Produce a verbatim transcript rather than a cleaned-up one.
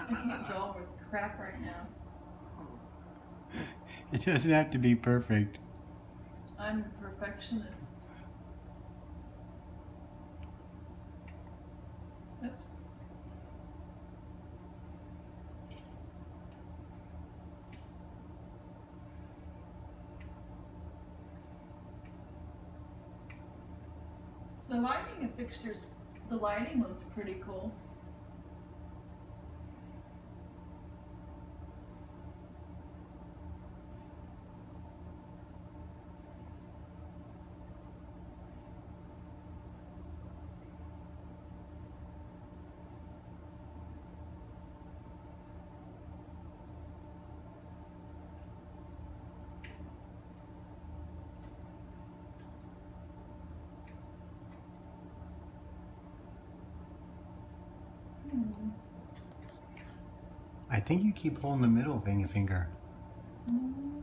I can't draw worth crap right now. It doesn't have to be perfect. I'm a perfectionist. Oops. The lighting and fixtures, the lighting looks pretty cool. I think you keep holding the middle finger. Mm.